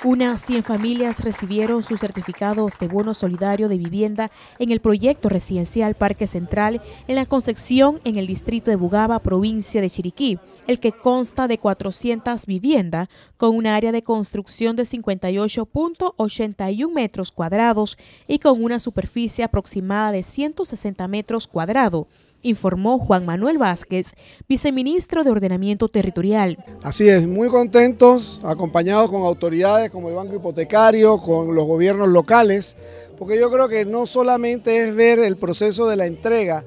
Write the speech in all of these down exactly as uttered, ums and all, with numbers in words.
Unas cien familias recibieron sus certificados de bono solidario de vivienda en el proyecto residencial Parque Central en la Concepción, en el distrito de Bugaba, provincia de Chiriquí, el que consta de cuatrocientas viviendas con un área de construcción de cincuenta y ocho punto ochenta y uno metros cuadrados y con una superficie aproximada de ciento sesenta metros cuadrados, informó Juan Manuel Vázquez, viceministro de Ordenamiento Territorial. Así es, muy contentos, acompañados con autoridades como el Banco Hipotecario, con los gobiernos locales, porque yo creo que no solamente es ver el proceso de la entrega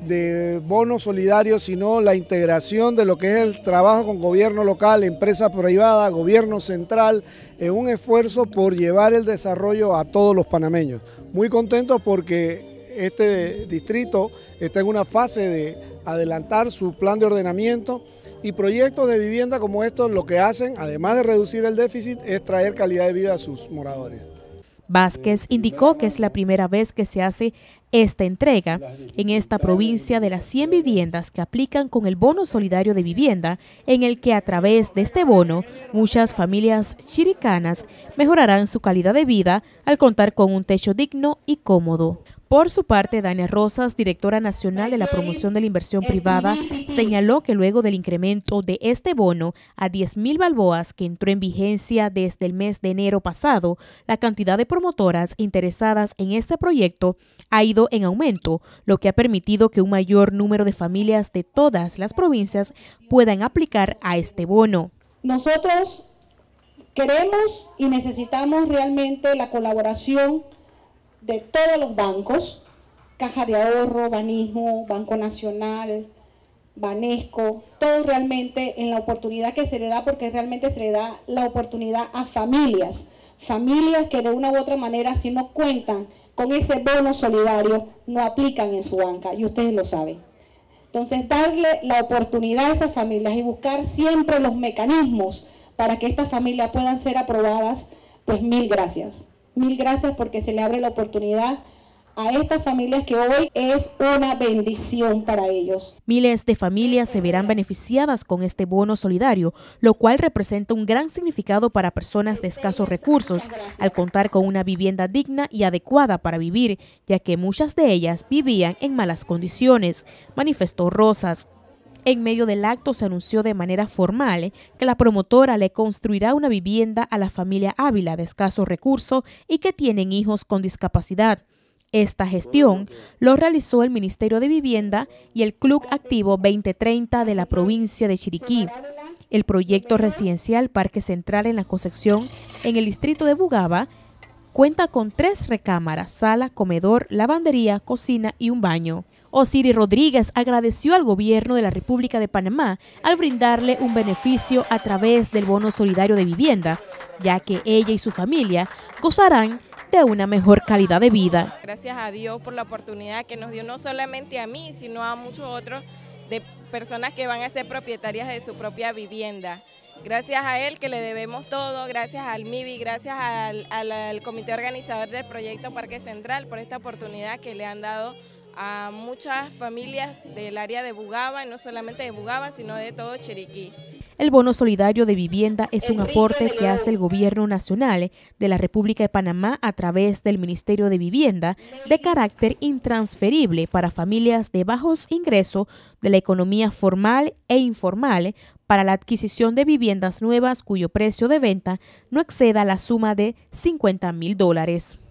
de bonos solidarios, sino la integración de lo que es el trabajo con gobierno local, empresa privada, gobierno central, en un esfuerzo por llevar el desarrollo a todos los panameños. Muy contentos porque este distrito está en una fase de adelantar su plan de ordenamiento y proyectos de vivienda como estos lo que hacen, además de reducir el déficit, es traer calidad de vida a sus moradores. Vázquez indicó que es la primera vez que se hace esta entrega en esta provincia de las cien viviendas que aplican con el bono solidario de vivienda, en el que a través de este bono muchas familias chiricanas mejorarán su calidad de vida al contar con un techo digno y cómodo. Por su parte, Dania Rosas, directora nacional de la promoción de la inversión privada, señaló que luego del incremento de este bono a diez mil balboas que entró en vigencia desde el mes de enero pasado, la cantidad de promotoras interesadas en este proyecto ha ido en aumento, lo que ha permitido que un mayor número de familias de todas las provincias puedan aplicar a este bono. Nosotros queremos y necesitamos realmente la colaboración de todos los bancos, Caja de Ahorro, Banismo, Banco Nacional, Banesco, todos realmente en la oportunidad que se le da, porque realmente se le da la oportunidad a familias, familias que de una u otra manera, si no cuentan con ese bono solidario, no aplican en su banca, y ustedes lo saben. Entonces, darle la oportunidad a esas familias y buscar siempre los mecanismos para que estas familias puedan ser aprobadas, pues mil gracias. Mil gracias porque se le abre la oportunidad a estas familias que hoy es una bendición para ellos. Miles de familias se verán beneficiadas con este bono solidario, lo cual representa un gran significado para personas de escasos recursos, al contar con una vivienda digna y adecuada para vivir, ya que muchas de ellas vivían en malas condiciones, manifestó Rosas. En medio del acto se anunció de manera formal que la promotora le construirá una vivienda a la familia Ávila de escasos recursos y que tienen hijos con discapacidad. Esta gestión lo realizó el Ministerio de Vivienda y el Club Activo veinte treinta de la provincia de Chiriquí. El proyecto residencial Parque Central en la Concepción, en el distrito de Bugaba, cuenta con tres recámaras, sala, comedor, lavandería, cocina y un baño. Osiris Rodríguez agradeció al gobierno de la República de Panamá al brindarle un beneficio a través del bono solidario de vivienda, ya que ella y su familia gozarán de una mejor calidad de vida. Gracias a Dios por la oportunidad que nos dio no solamente a mí, sino a muchos otros de personas que van a ser propietarias de su propia vivienda. Gracias a él que le debemos todo, gracias al M I B I, gracias al, al, al comité organizador del proyecto Parque Central por esta oportunidad que le han dado a muchas familias del área de Bugaba, y no solamente de Bugaba, sino de todo Chiriquí. El bono solidario de vivienda es un aporte que hace el gobierno nacional de la República de Panamá a través del Ministerio de Vivienda de carácter intransferible para familias de bajos ingresos de la economía formal e informal para la adquisición de viviendas nuevas cuyo precio de venta no exceda la suma de cincuenta mil dólares.